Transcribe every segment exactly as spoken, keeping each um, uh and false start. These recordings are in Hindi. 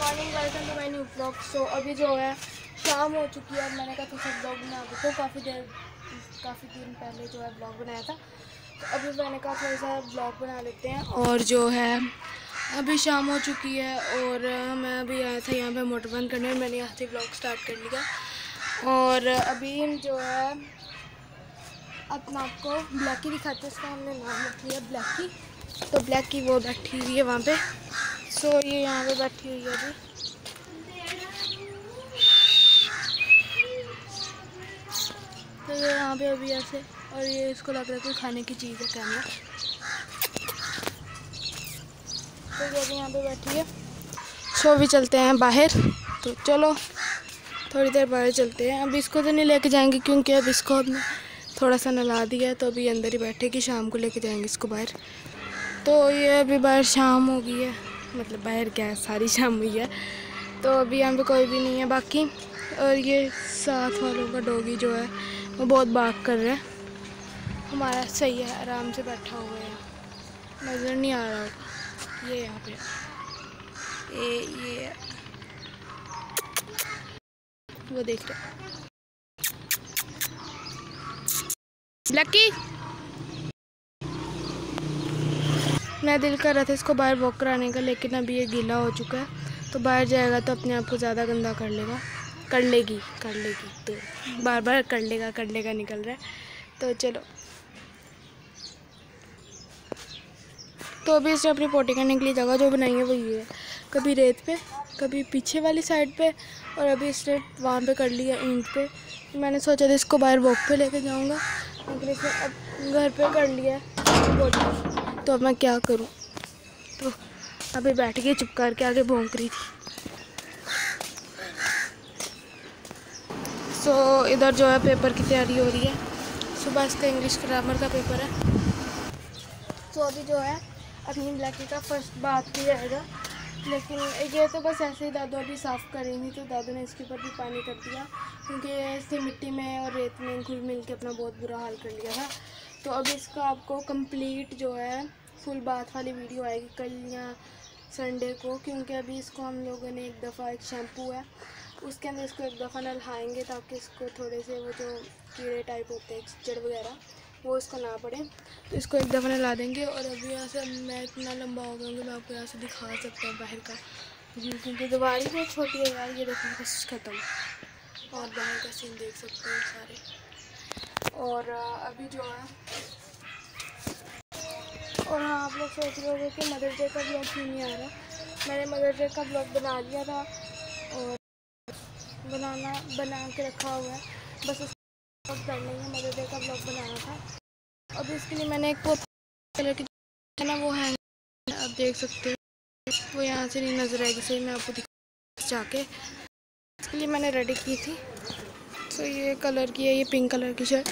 Morning, welcome to my new blog. So अभी जो है शाम हो चुकी है। मैंने कहा था सब ब्लॉग बना दो, तो काफ़ी देर काफ़ी दिन पहले जो है ब्लॉग बनाया था, तो अभी मैंने कहा थोड़ा सा ब्लॉग बना लेते हैं। और जो है अभी शाम हो चुकी है और मैं अभी आया था यहाँ पे मोटर बंद करने, और मैंने यहाँ से ब्लॉग स्टार्ट कर लिया। और अभी जो है अपना आपको ब्लैकी दिखाते हैं, उसका हमने नाम रख लिया ब्लैकी। तो ब्लैकी वो बैठी हुई है वहाँ पे। सो so, ये यहाँ पे बैठी हुई है अभी। तो ये यहाँ पे अभी ऐसे, और ये इसको लग रहा है कोई खाने की चीज़ है कैमरा। तो ये अभी यहाँ पे बैठी है। सो so, अभी चलते हैं बाहर। तो चलो थोड़ी देर बाहर चलते हैं। अभी इसको तो नहीं लेके जाएंगे क्योंकि अब इसको हमने थोड़ा सा नला दिया है, तो अभी अंदर ही बैठेगी। शाम को लेके जाएंगे इसको बाहर। तो ये अभी बाहर शाम हो गई है, मतलब बाहर क्या है, सारी शाम हुई है। तो अभी यहाँ पे कोई भी नहीं है बाकी। और ये साथ वालों का डॉगी जो है वो बहुत बाग कर रहा है। हमारा सही है, आराम से बैठा हुआ है, नज़र नहीं आ रहा होगा। ये यहाँ पे ये ये वो देख रहे ब्लैकी। मैं दिल कर रहा था इसको बाहर वॉक कराने का, लेकिन अभी ये गीला हो चुका है, तो बाहर जाएगा तो अपने आप को ज़्यादा गंदा कर लेगा कर लेगी कर लेगी तो बार बार कर लेगा कर लेगा निकल रहा है। तो चलो, तो अभी इसने अपनी पोटी करने के लिए जगह जो बनाई है वो ये है, कभी रेत पे कभी पीछे वाली साइड पे, और अभी इसने वहाँ पे कर लिया ईंट पे। मैंने सोचा था इसको बाहर वॉक पे लेके जाऊँगा, लेकिन इसने अब घर पे कर लिया है पोटी। तो अब मैं क्या करूँ। तो अभी बैठ के चुप करके आगे भौंक रही थी। सो so, इधर जो है पेपर की तैयारी हो रही है। सुबह इसका इंग्लिश ग्रामर का पेपर है। तो so, अभी जो है अपनी ब्लैकी का फर्स्ट बात किया जाएगा, लेकिन ये तो बस ऐसे ही दादू अभी साफ़ करेंगी, तो दादू ने इसके ऊपर भी पानी कर दिया क्योंकि इससे मिट्टी में और रेत में घुल मिल के अपना बहुत बुरा हाल कर लिया था। तो अभी इसका आपको कंप्लीट जो है फुल बाथ वाली वीडियो आएगी कल या संडे को, क्योंकि अभी इसको हम लोगों ने एक दफ़ा, एक शैम्पू है उसके अंदर इसको एक दफ़ा नहलाएंगे ताकि इसको थोड़े से वो जो कीड़े टाइप होते हैं जड़ वगैरह वो इसको ना पड़े, तो इसको एक दफ़ा नहला देंगे। और अभी यहाँ से मैं इतना लंबा हो गया मैं आपको यहाँ से दिखा सकता हूँ बाहर का जी, क्योंकि दीवार ही बहुत छोटी है यार। ये देखिए बस ख़त्म, और बाहर का सीन देख सकते हैं सारे। और अभी जो है, और हाँ आप लोग सोच रहे होंगे कि मदर डे का ब्लॉग क्यों नहीं आ रहा। मैंने मदर डे का ब्लॉग बना लिया था और बनाना बना के रखा हुआ है, बस उसको कर लेंगे। मदर डे का ब्लॉग बनाना था। अब इसके लिए मैंने एक पोत कलर की है ना वो है, आप देख सकते हो, वो यहाँ से नहीं नज़र आएगी सही, मैं आपको दिखा जाके। इसके लिए मैंने रेडी की थी। सो ये कलर की है, ये पिंक कलर की शर्ट।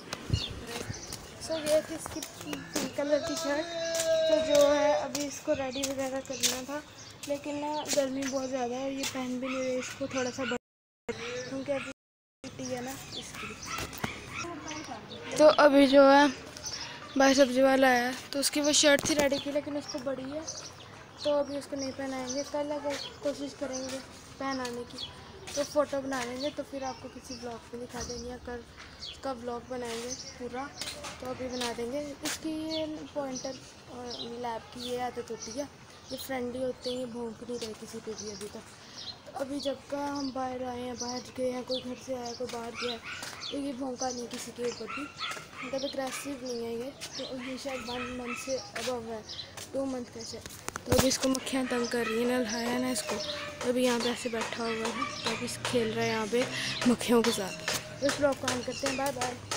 सो ये थी इसकी पिंक कलर की शर्ट। तो जो है अभी इसको रेडी वगैरह करना था, लेकिन ना गर्मी बहुत ज़्यादा है, ये पहन भी नहीं रही इसको थोड़ा सा बड़ा, क्योंकि अभी छुट्टी है ना इसकी। तो अभी जो है भाई सब्जी वाला आया, तो उसकी वो शर्ट थी रेडी की, लेकिन उसको बड़ी है तो अभी उसको नहीं पहनाएंगे। कल अगर कोशिश करेंगे पहनाने की तो फ़ोटो बना लेंगे, तो फिर आपको किसी ब्लॉग में दिखा देंगे। अगर उसका ब्लॉग बनाएंगे पूरा तो अभी बना देंगे। इसकी ये पॉइंटर और लैब की ये आदत होती है, ये फ्रेंडली होते हैं, ये भौंक नहीं रहे किसी पे भी अभी तक। तो अभी जब का हम बाहर आए हैं, बाहर गए हैं, कोई घर से आया कोई बाहर गया है, तो ये भौंका नहीं किसी के ऊपर भी, मतलब एग्रेसिव नहीं है ये। तो ये शायद वन मंथ से अबव है, टू मंथ का से। तो अभी इसको मक्खियाँ तंग कर रही है, नल्हाया ना इसको, तो अभी यहाँ पे ऐसे बैठा हुआ है, तो अभी खेल रहा है यहाँ पे मक्खियों के साथ। इस ब्लॉग को ऑन करते हैं, बाय बाय।